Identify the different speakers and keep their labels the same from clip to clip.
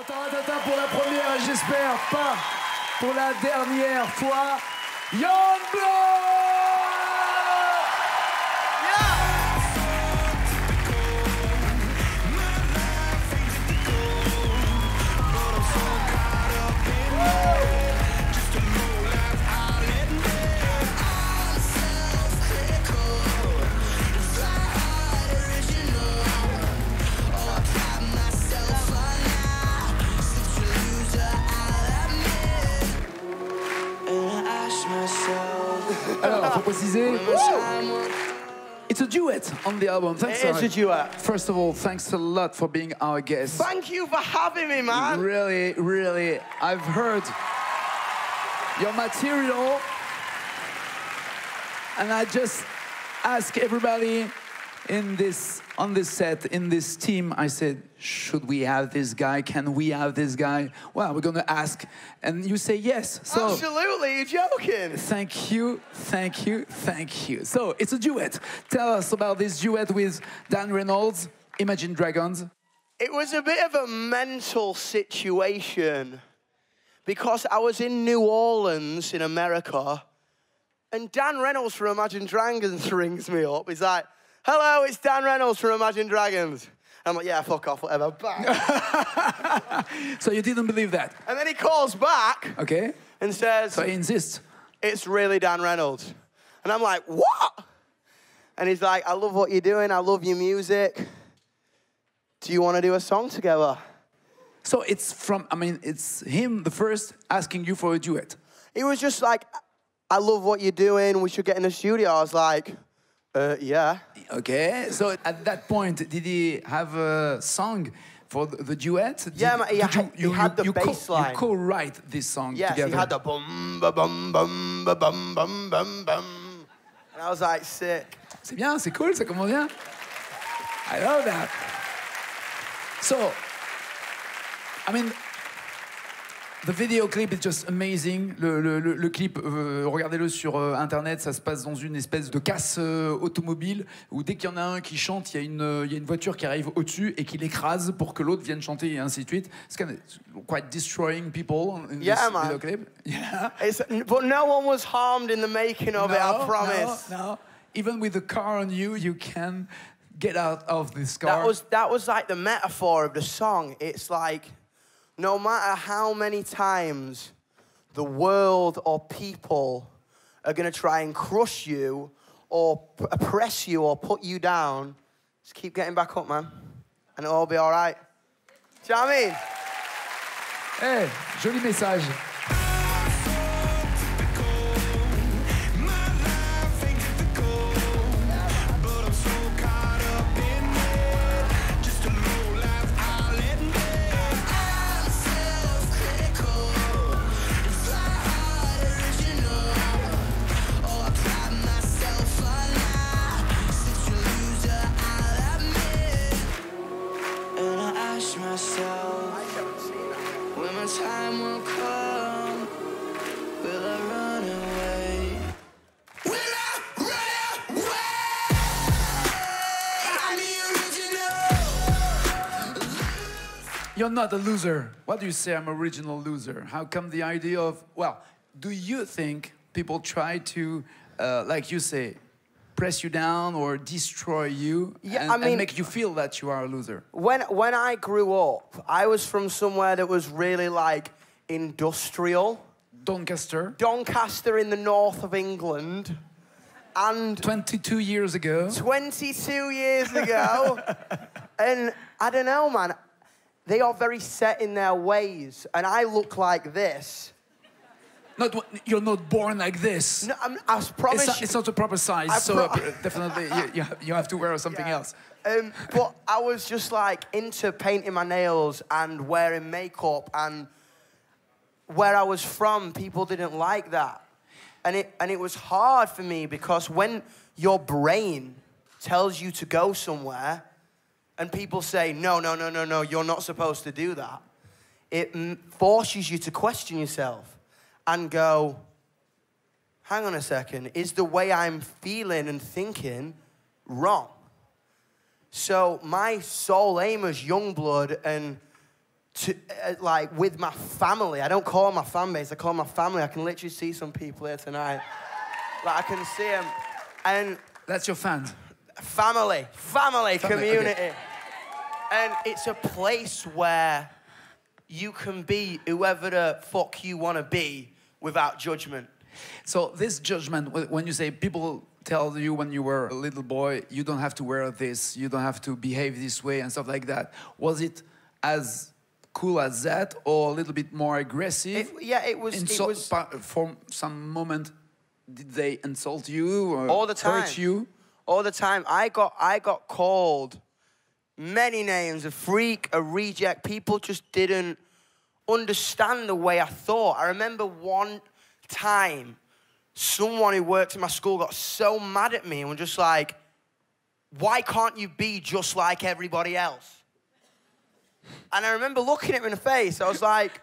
Speaker 1: Pour la première, j'espère pas pour la dernière fois, Youngblood! Alors, faut préciser, it's a duet on the album. Thanks,
Speaker 2: It's a duet.
Speaker 1: First of all, thanks a lot for being our guest.
Speaker 2: Thank you for having me, man.
Speaker 1: Really, really, I've heard your material, and I just ask everybody on this set, in this team, I said, should we have this guy? Can we have this guy? Well, we're gonna ask, and you say yes. So
Speaker 2: absolutely, you're joking.
Speaker 1: Thank you, thank you, thank you. So it's a duet. Tell us about this duet with Dan Reynolds, Imagine Dragons.
Speaker 2: It was a bit of a mental situation because I was in New Orleans in America, and Dan Reynolds from Imagine Dragons rings me up. He's like, hello, it's Dan Reynolds from Imagine Dragons. I'm like, yeah, fuck off, whatever. Bang.
Speaker 1: So you didn't believe that?
Speaker 2: And then he calls back.
Speaker 1: Okay.
Speaker 2: And says,
Speaker 1: so he insists.
Speaker 2: It's really Dan Reynolds. And I'm like, what? And he's like, I love what you're doing. I love your music. Do you want to do a song together?
Speaker 1: So it's him, the first, asking you for a duet.
Speaker 2: He was just like, I love what you're doing. We should get in the studio. I was like, yeah.
Speaker 1: Okay, so at that point, did he have a song for the duet?
Speaker 2: Yeah, he had the bass line.
Speaker 1: You co-write this song
Speaker 2: together? Yes, he had the bum, ba bum, bum, ba bum, bum, bum, bum. And I was like, sick.
Speaker 1: C'est bien, c'est cool, ça commence bien. I love that. So, I mean, the video clip is just amazing. Le clip, regardez-le sur Internet, ça se passe dans une espèce de casse automobile où dès qu'il y en a un qui chante, il y a une voiture qui arrive au-dessus et qui l'écrase pour que l'autre vienne chanter et ainsi de suite. It's kind of quite destroying people in this video clip. Yeah.
Speaker 2: But no one was harmed in the making of it, I promise.
Speaker 1: No. Even with the car on you, you can get out of this car.
Speaker 2: That was like the metaphor of the song. It's like, no matter how many times the world or people are going to try and crush you or oppress you or put you down, just keep getting back up, man. And it'll all be all right. Do you know what I mean?
Speaker 1: Hey, joli message.
Speaker 3: Time will come, will I run away? Will I run away? I'm the original.
Speaker 1: You're not a loser. What do you say? I'm original loser. How come the idea of, well, do you think people try to, like you say, press you down or destroy you and make you feel that you are a loser?
Speaker 2: When I grew up, I was from somewhere that was really like industrial.
Speaker 1: Doncaster.
Speaker 2: Doncaster in the north of England. And
Speaker 1: 22 years ago.
Speaker 2: 22 years ago. And I don't know, man. They are very set in their ways. And I look like this.
Speaker 1: You're not born like this.
Speaker 2: No, I promise
Speaker 1: it's not a proper size, so definitely you have to wear something else.
Speaker 2: But I was just like into painting my nails and wearing makeup, and where I was from, people didn't like that. And it was hard for me because when your brain tells you to go somewhere and people say, no, you're not supposed to do that, it forces you to question yourself. And go, hang on a second, is the way I'm feeling and thinking wrong? So my sole aim as Youngblood and like with my family. I don't call my fan base, I call my family. I can literally see some people here tonight. Like I can see them. And
Speaker 1: That's your fans.
Speaker 2: family, community.
Speaker 1: Okay.
Speaker 2: And it's a place where you can be whoever the fuck you want to be without judgment.
Speaker 1: So this judgment, when you say people tell you when you were a little boy, you don't have to wear this, you don't have to behave this way and stuff like that. Was it as cool as that or a little bit more aggressive?
Speaker 2: It was
Speaker 1: For some moment, did they insult you or
Speaker 2: all the time.
Speaker 1: hurt you?
Speaker 2: All the time. I got called many names, a freak, a reject. People just didn't understand the way I thought. I remember one time someone who worked in my school got so mad at me and was just like, why can't you be just like everybody else? And I remember looking at him in the face. I was like,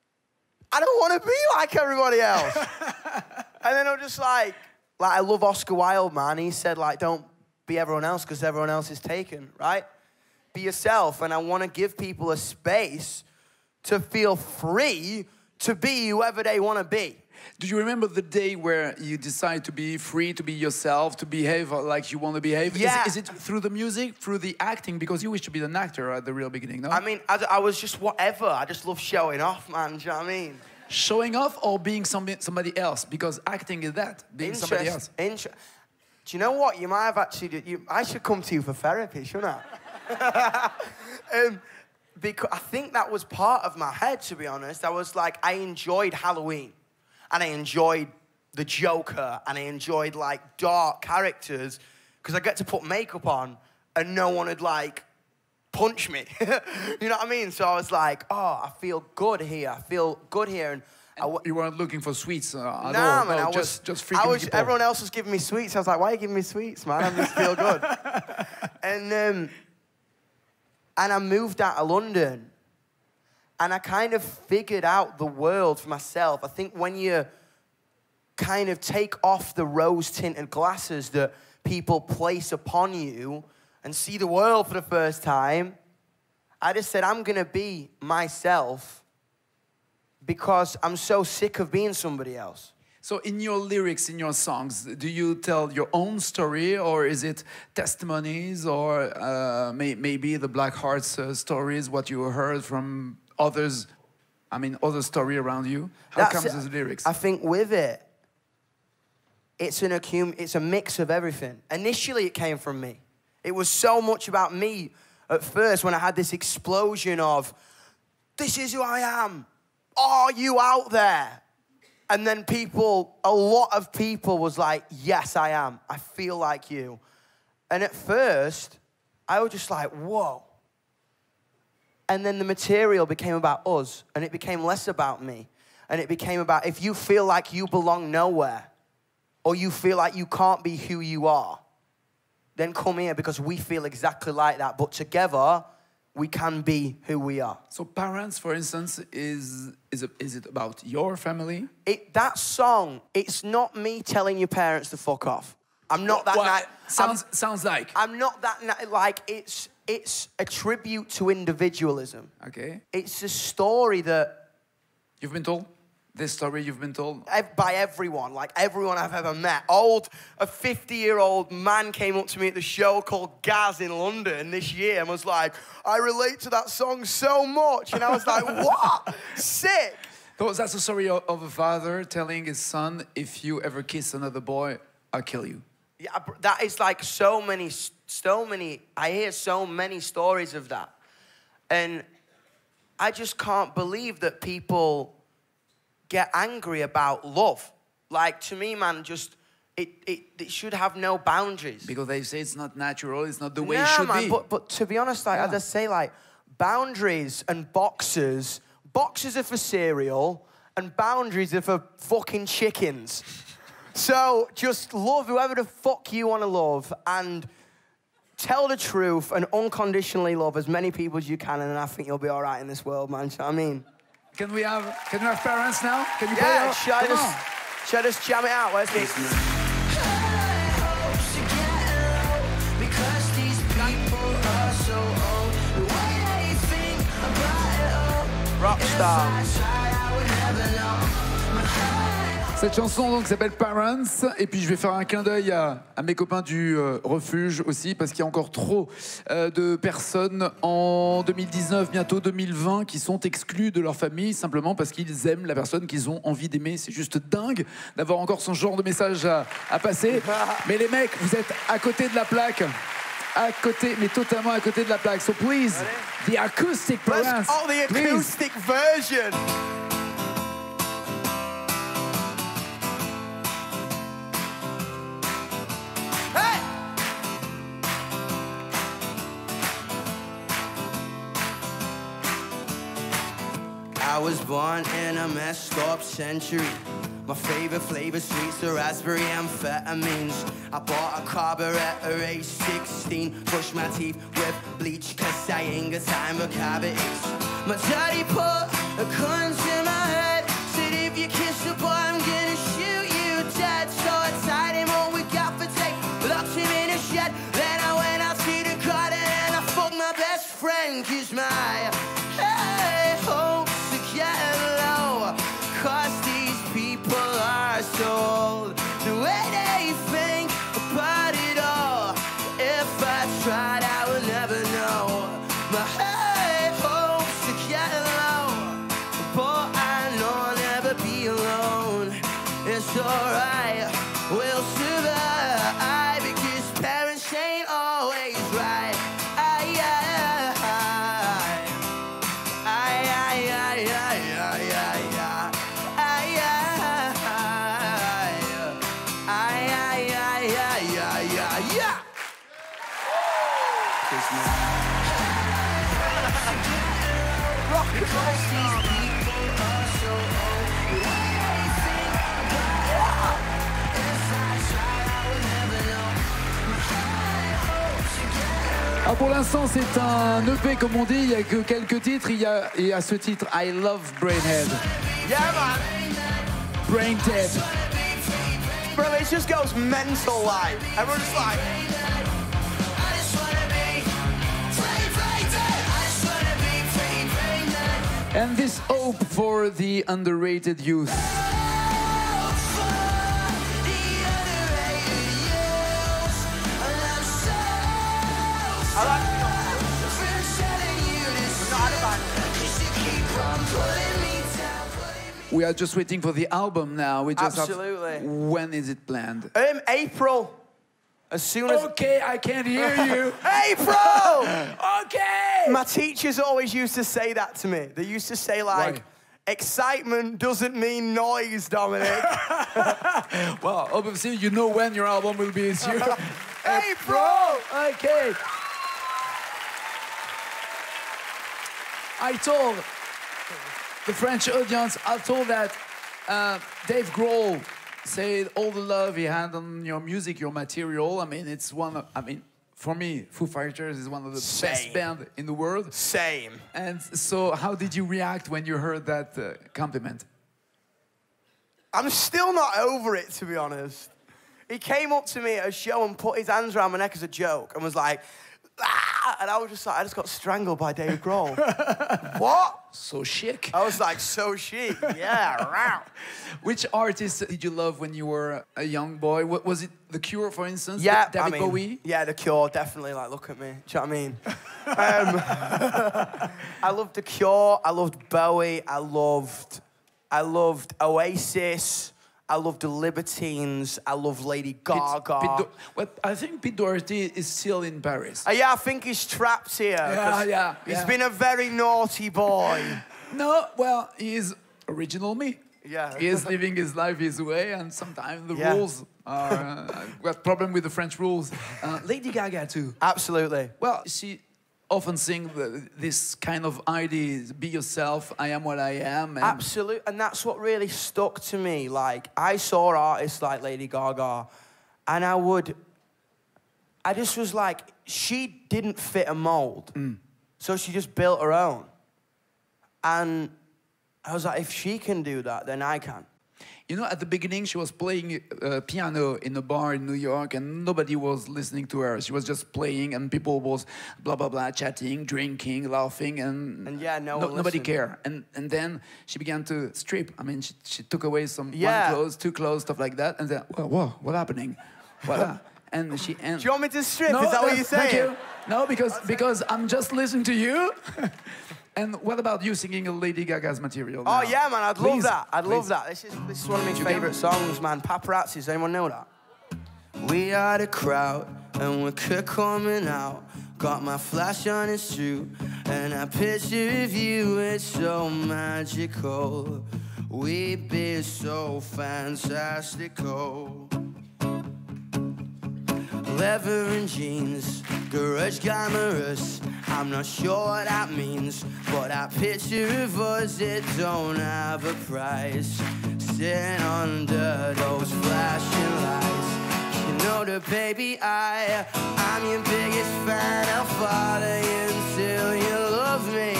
Speaker 2: I don't want to be like everybody else. And then I'm just like I love Oscar Wilde, man. He said, like, don't be everyone else because everyone else is taken, right? Be yourself. And I want to give people a space to feel free to be whoever they want to be.
Speaker 1: Do you remember the day where you decide to be free, to be yourself, to behave like you want to behave?
Speaker 2: Yeah.
Speaker 1: Is it through the music, through the acting? Because you wish to be an actor at the real beginning, no?
Speaker 2: I mean, I was just whatever. I just love showing off, man. Do you know what I mean?
Speaker 1: Showing off or being somebody else? Because acting is that, being somebody else.
Speaker 2: Do you know what? You might have actually... I should come to you for therapy, shouldn't I? Because I think that was part of my head, to be honest. I was like, I enjoyed Halloween. And I enjoyed the Joker. And I enjoyed, like, dark characters. Because I get to put makeup on and no one would, like, punch me. You know what I mean? So I was like, oh, I feel good here. I feel good here. And
Speaker 1: you weren't looking for sweets at all?
Speaker 2: Nah, man.
Speaker 1: No, just freaking people.
Speaker 2: Everyone else was giving me sweets. I was like, why are you giving me sweets, man? I just feel good. And I moved out of London. And I kind of figured out the world for myself. I think when you kind of take off the rose-tinted glasses that people place upon you and see the world for the first time, I just said, I'm going to be myself because I'm so sick of being somebody else.
Speaker 1: So in your lyrics, in your songs, do you tell your own story, or is it testimonies, or maybe the Black Hearts stories, what you heard from others, I mean, other story around you? How comes the lyrics?
Speaker 2: I think with it, it's a mix of everything. Initially, it came from me. It was so much about me at first when I had this explosion of, this is who I am. Are you out there? And then a lot of people was like, yes, I am. I feel like you. And at first, I was just like, whoa. And then the material became about us, and it became less about me. And it became about, if you feel like you belong nowhere, or you feel like you can't be who you are, then come here, because we feel exactly like that. But together, we can be who we are.
Speaker 1: So Parents, for instance, is it about your family?
Speaker 2: That song, it's not me telling your parents to fuck off. I'm not that...
Speaker 1: Sounds like.
Speaker 2: I'm not that... Like, it's a tribute to individualism.
Speaker 1: Okay.
Speaker 2: It's a story that...
Speaker 1: You've been told? This story you've been told?
Speaker 2: By everyone, like everyone I've ever met. A 50-year-old man came up to me at the show called Gaz in London this year and was like, I relate to that song so much. And I was like, what? Sick.
Speaker 1: So that's a story of a father telling his son, if you ever kiss another boy, I'll kill you.
Speaker 2: Yeah, that is like so many, I hear so many stories of that. And I just can't believe that people get angry about love. Like, to me, man, just, it should have no boundaries.
Speaker 1: Because they say it's not natural, it's not the way it should be.
Speaker 2: But to be honest, like, I just say, like, boundaries and boxes are for cereal, and boundaries are for fucking chickens. So just love whoever the fuck you want to love, and tell the truth, and unconditionally love as many people as you can, and I think you'll be all right in this world, man. You know what I mean?
Speaker 1: Can we have Parents now? Can you play
Speaker 2: Yeah,
Speaker 1: it?
Speaker 2: should I just jam it out? Where's this?
Speaker 3: Because these people are so old. The way they think about it all.
Speaker 2: Rockstar.
Speaker 1: Cette chanson donc s'appelle Parents, et puis je vais faire un clin d'œil à mes copains du refuge aussi, parce qu'il y a encore trop de personnes en 2019, bientôt 2020, qui sont exclues de leur famille simplement parce qu'ils aiment la personne qu'ils ont envie d'aimer. C'est juste dingue d'avoir encore ce genre de message à passer. Mais les mecs, vous êtes à côté de la plaque. À côté, mais totalement à côté de la plaque. So please, the acoustic Parents.
Speaker 2: Oh, the acoustic version.
Speaker 3: I was born in a messed up century. My favorite flavor, sweets are raspberry amphetamines. I bought a carburetor age 16. Brushed my teeth with bleach, cause I ain't got time for cavities. My daddy put a gun to my head. Said if you kiss a boy, I'm gonna shoot you dead. So I tied him up with gaffer tape, locked him in a shed. Then I went out to the garden and I fucked my best friend. Cause my hopes to get low, cause these people are sold the way they think about it all. If I tried, I would never know. My hopes to get low, but I know I'll never be alone. It's alright, we'll survive, because parents ain't always right.
Speaker 1: Ah, pour l'instant, c'est un EP, comme on dit. Il n'y a que quelques titres. Il y a ce titre, I Love Brainhead.
Speaker 2: Yeah, man.
Speaker 1: Brain Dead.
Speaker 2: Bro, it just goes mental, like. Everyone's like...
Speaker 1: And this hope for the underrated youth. We are just waiting for the album now. We just
Speaker 2: Absolutely.
Speaker 1: Have, when is it planned?
Speaker 2: April. As soon as...
Speaker 1: Okay, I can't hear you.
Speaker 2: April!
Speaker 1: Okay!
Speaker 2: My teachers always used to say that to me. They used to say, like,
Speaker 1: Why?
Speaker 2: Excitement doesn't mean noise, Dominic.
Speaker 1: Well, obviously, you know when your album will be issued.
Speaker 2: April!
Speaker 1: Okay. I told the French audience, I told that Dave Grohl said all the love he had on your music, your material. I mean, it's one of, for me, Foo Fighters is one of the best bands in the world.
Speaker 2: Same.
Speaker 1: And so how did you react when you heard that compliment?
Speaker 2: I'm still not over it, to be honest. He came up to me at a show and put his hands around my neck as a joke and was like, ah! And I was just like, I just got strangled by Dave Grohl. What?
Speaker 1: So chic.
Speaker 2: I was like, so chic. Yeah, wow.
Speaker 1: Which artist did you love when you were a young boy? What, was it The Cure, for instance?
Speaker 2: Yeah,
Speaker 1: David Bowie?
Speaker 2: Yeah, The Cure, definitely. Like, look at me. Do you know what I mean? I loved The Cure. I loved Bowie. I loved Oasis. I loved the Libertines. I love Lady Gaga.
Speaker 1: I think Pete Doherty is still in Paris.
Speaker 2: Yeah, I think he's trapped here.
Speaker 1: Yeah.
Speaker 2: He's been a very naughty boy.
Speaker 1: No, well, he is original me.
Speaker 2: Yeah.
Speaker 1: He is living his life his way, and sometimes the rules are... we have problem with the French rules. Lady Gaga, too.
Speaker 2: Absolutely.
Speaker 1: Well, she often sing this kind of ideas, be yourself, I am what I am. And
Speaker 2: absolutely, and that's what really stuck to me. Like, I saw artists like Lady Gaga, and I just was like, she didn't fit a mold. So she just built her own. And I was like, if she can do that, then I can.
Speaker 1: You know, at the beginning, she was playing piano in a bar in New York, and nobody was listening to her. She was just playing, and people was blah blah blah, chatting, drinking, laughing, and
Speaker 2: yeah,
Speaker 1: nobody
Speaker 2: listened.
Speaker 1: cared. And then she began to strip. I mean, she took away some
Speaker 2: Yeah.
Speaker 1: one clothes, two clothes, stuff like that, and then whoa, what happening? What? And she. And
Speaker 2: Do you want me to strip?
Speaker 1: no,
Speaker 2: Is that what you're saying?
Speaker 1: Thank you. No, because I'm just listening to you. And what about you singing a Lady Gaga's material now?
Speaker 2: Oh yeah, man, I'd love
Speaker 1: Please,
Speaker 2: that. I'd love
Speaker 1: please.
Speaker 2: that. This is one of my
Speaker 1: You
Speaker 2: favourite
Speaker 1: can-
Speaker 2: songs, man. Paparazzi, does anyone know that?
Speaker 3: We are the crowd, and we're coming out. Got my flash on, it's true, and I picture of you, it's so magical. We be so fantastical. Leather and jeans, garage glamorous. I'm not sure what that means, but that picture of us, it don't have a price. Sitting under those flashing lights. You know that, baby, I'm your biggest fan. I'll follow you until you love me.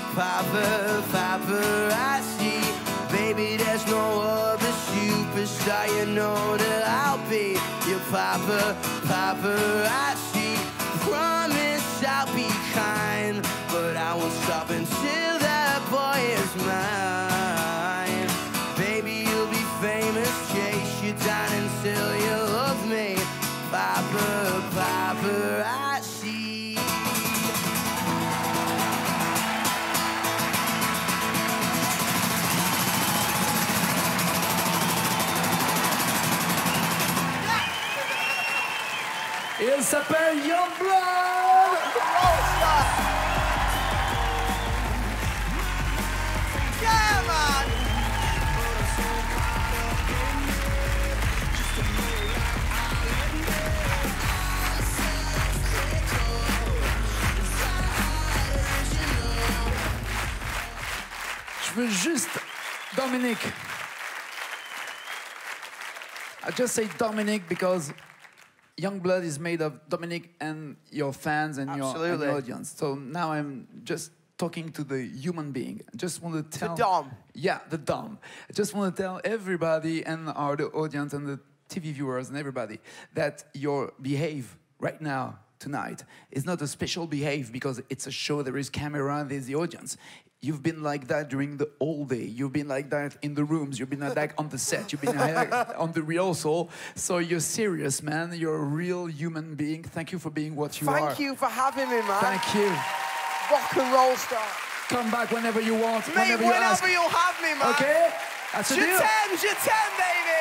Speaker 3: Paparazzi, baby, there's no other superstar. You know that I'll be your paparazzi. Promise I'll be kind, but I won't stop until that boy is mine. Baby, you'll be famous, chase you down until you love me. Paparazzi.
Speaker 1: Il s'appelle Youngblood.
Speaker 2: Yeah, man.
Speaker 1: Je veux juste Dominic. I just say Dominic because Youngblood is made of Dominic and your fans and your
Speaker 2: Absolutely.
Speaker 1: audience. So now I'm just talking to the human being. I just want to tell
Speaker 2: Dom.
Speaker 1: Yeah, the Dom. I just want to tell everybody and the audience and the TV viewers and everybody that your behave right now tonight is not a special behave because it's a show. There is camera. There's the audience. You've been like that during the whole day. You've been like that in the rooms. You've been like that on the set. You've been like that on the rehearsal. So you're serious, man. You're a real human being. Thank you for being what you are.
Speaker 2: Thank you for having me, man.
Speaker 1: Thank you.
Speaker 2: Rock and roll star.
Speaker 1: Come back whenever you want.
Speaker 2: Mate,
Speaker 1: whenever you ask.
Speaker 2: you'll have me, man.
Speaker 1: Okay? That's a
Speaker 2: Je
Speaker 1: deal.
Speaker 2: t'aime, baby.